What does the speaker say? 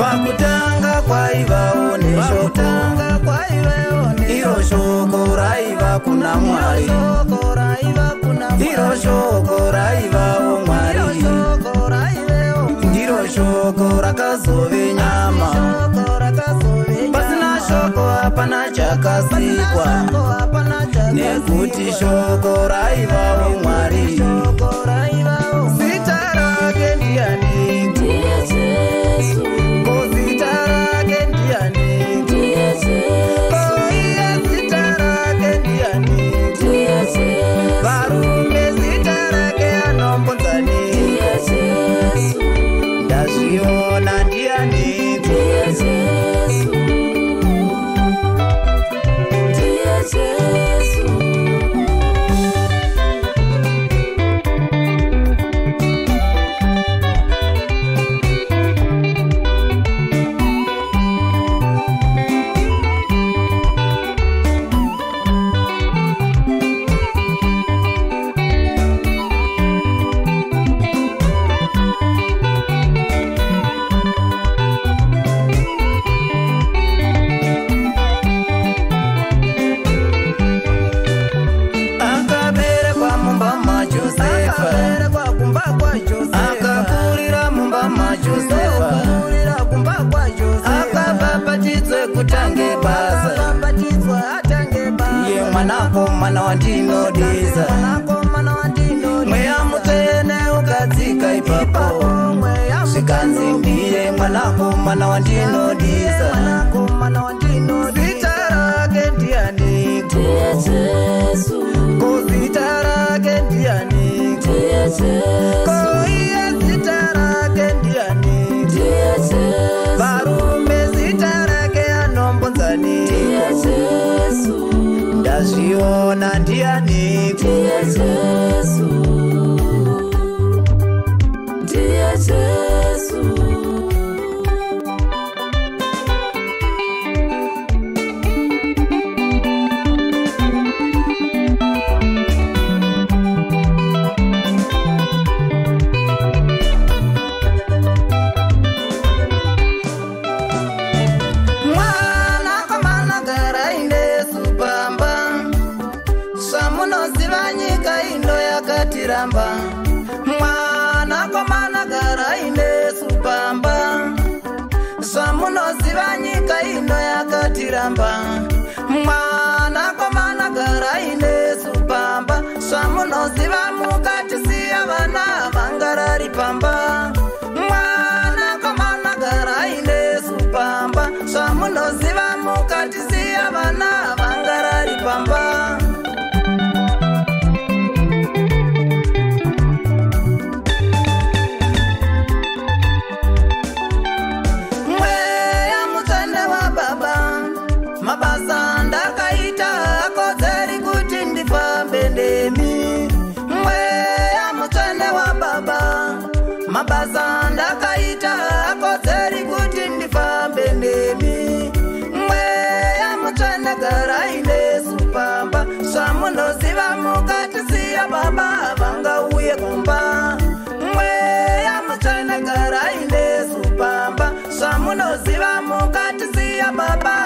Pakutanga kwaivawo neshoko, iro shoko raiva kuna Mwari, iro shoko raivawo Mwari, ndiro shoko rakazove nyama. Pasina shoko hapana chakasikwa, nekuti shoko raivawo Mwari. Zita rake ndiani? Ko zita rake ndiani? Ko iye zita rake ndiani? Varume zita rake anombonzani? Ndazviona ndiani? Akakurira mumba maJosefa, akabhabhatidzwe kutange basa. Iye mwanakomana wandinodisa, mweya mutsvene ukadzika ipapo, zvikanzi ndiye mwanakomana wandinodisa. Zita rake ndiani? Ko zita rake ndiani? Ko iye zita rake ndiani? Varume zita rake anombonzani? Ndazviona ndiani? Mwanakomana gara ine supamba, samunoziva nyika ino yakatiramba. Mwanakomana gara ine supamba, samunoziva mukatisiya vana vangarari pamba. Mwanakomana gara ine supamba, samunoziva mukatisiya vana vangarari pamba. Mabasa ndakaita akodzeri kuti ndifambe nemi. Mweya mutsvene wa baba, mabasa ndakaita akodzeri kuti ndifambe nemi. Mweya mutsvene gara ine supamba, zvamunoziva mukatisiya baba vangauye kumba. Mweya mutsvene gara ine supamba, zvamunoziva mukatisiya baba